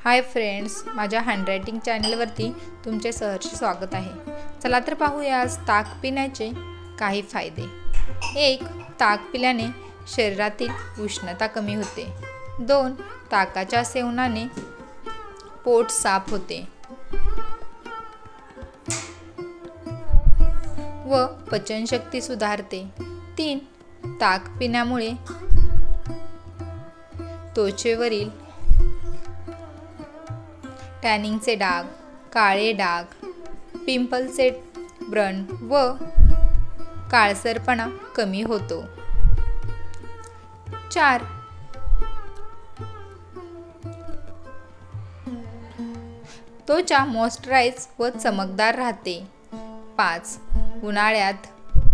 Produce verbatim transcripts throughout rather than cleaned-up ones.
Hi friends, माझ्या handwriting चॅनलवरती तुमचे सहर्ष स्वागत आहे। चला तर पाहूया आज ताक पिण्याचे काही फायदे। एक, ताक पिल्याने शरीरातील उष्णता कमी होते। दोन, ताकाच्या सेवनाने पोट साफ होते व पचनशक्ती सुधारते। तीन, ताक पिण्यामुळे त्वचेवरील टॅनिंगचे डाग, काळे डाग, पिंपलचे व्रण व काळसरपणा कमी होतो। चार, त्वचा मॉइश्चराइज व चमकदार राहते। पाच, उन्हाळ्यात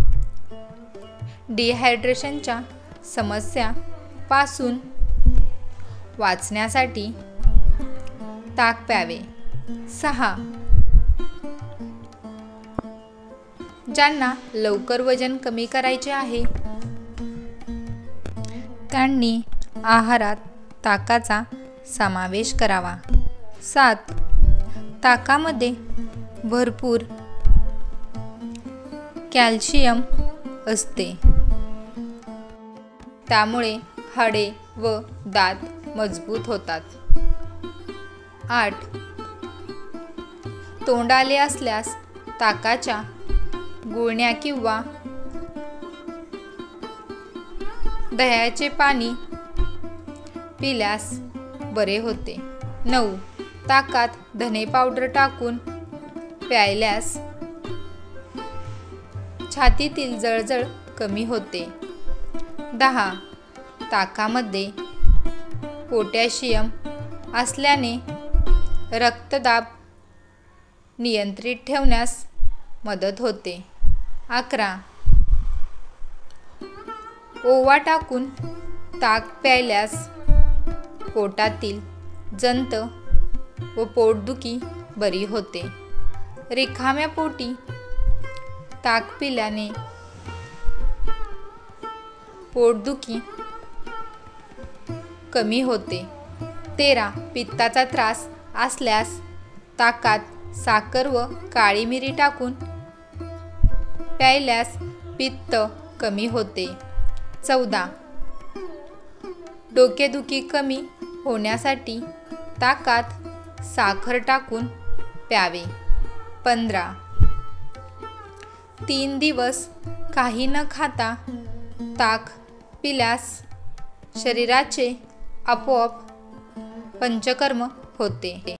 डिहायड्रेशनच्या समस्यापासून वाचण्यासाठी ताक प्यावे। सहा, ज्यांना लवकर वजन कमी करायचे आहे त्यांनी आहारात ताकाचा समावेश करावा। सात, ताकामध्ये भरपूर कॅल्शियम असते, त्यामुळे हाडे व दात मजबूत होतात। आठ, तोंडाले असल्यास ताकाच्या गुळण्या किंवा दह्याचे पाणी पिल्यास बरे होते। नऊ, ताकात धने पावडर टाकून प्यायल्यास छातीतील जळजळ कमी होते। दहा, ताकामध्ये पोटॅशियम असल्याने रक्तदाब नियंत्रित ठेवण्यास मदत होते। अकरा, ओवा टाकून ताक प्यायल्यास पोटातील जंत व पोटदुखी बरी होते। रिकाम्या पोटी ताक पिल्याने पोटदुखी कमी होते। तेरा, पित्ताचा त्रास असल्यास ताकात साखर व काळी मिरी टाकून प्यायल्यास पित्त कमी होते। चौदा, डोकेदुखी कमी होण्यासाठी ताकात साखर टाकून प्यावे। पंधरा, तीन दिवस काही न खाता ताक पिल्यास शरीराचे आपोआप पंचकर्म होते।